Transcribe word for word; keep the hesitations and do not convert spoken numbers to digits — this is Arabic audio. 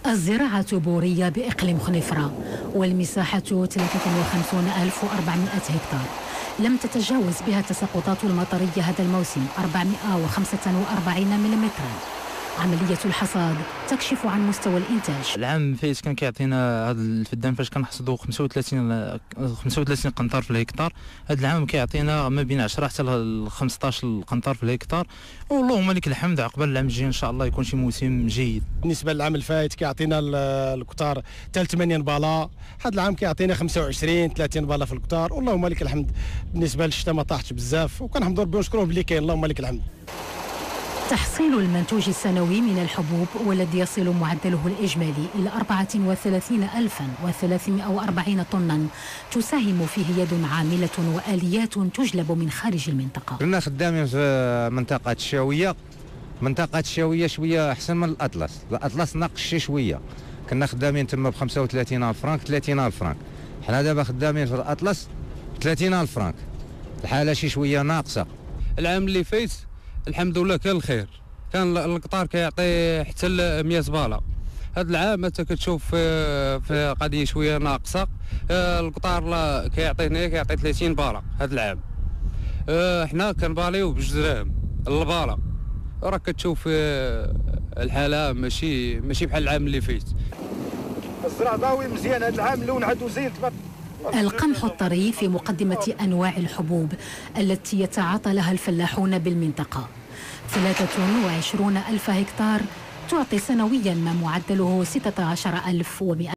الزراعة بورية بإقليم خنيفرة والمساحة ثلاثة وخمسين ألف وأربعمائة هكتار. لم تتجاوز بها التساقطات المطرية هذا الموسم أربعمائة وخمسة وأربعين ملم. عملية الحصاد تكشف عن مستوى الإنتاج. العام فايت كان كيعطينا هذا الفدان فاش كنحصدوا خمسة وثلاثين خمسة وثلاثين قنطار في الهكتار. هذا العام كيعطينا ما بين عشرة حتى ل خمسطاش قنطار في الهكتار، واللهم لك الحمد. عقبال العام الجاي ان شاء الله يكون شي موسم جيد. بالنسبه للعام الفايت كيعطينا الكتار حتى ثمانين بالا، هذا العام كيعطينا خمسة وعشرين ثلاثين بالا في الكتار، واللهم لك الحمد. بالنسبه للشتاء ما طاحتش بزاف وكنحمدوا ربي ونشكروه بلي كاين، اللهم لك الحمد. تحصيل المنتوج السنوي من الحبوب والذي يصل معدله الإجمالي إلى أربعة وثلاثين ألفا وثلاثمائة وأربعين طنا تساهم فيه يد عاملة وآليات تجلب من خارج المنطقة. كنا خدامين في منطقة الشاوية، منطقة الشاوية شوية أحسن من الأطلس، الأطلس ناقص شوية. كنا خدامين تما ب خمسة وثلاثين ألف فرانك ثلاثين ألف فرانك، حنا دابا خدامين في الأطلس ثلاثين ألف فرانك، الحالة شي شوية ناقصة. العام اللي فات الحمد لله كان الخير، كان القطار كيعطي حتى مية باله. هذا العام انت كتشوف في قضيه شويه ناقصه، القطار لا كيعطي هنا كيعطي ثلاثين باله هذا العام. حنا كنباليو بجوج دراهم الباله، راك كتشوف الحاله ماشي ماشي بحال العام اللي فات. الزرع ضاوي مزيان هذا العام، اللون عندو زين. القمح الطري في مقدمة أنواع الحبوب التي يتعاطى لها الفلاحون بالمنطقة. ثلاثة وعشرين ألف هكتار تعطي سنويا ما معدله ستة عشر ألف ومئة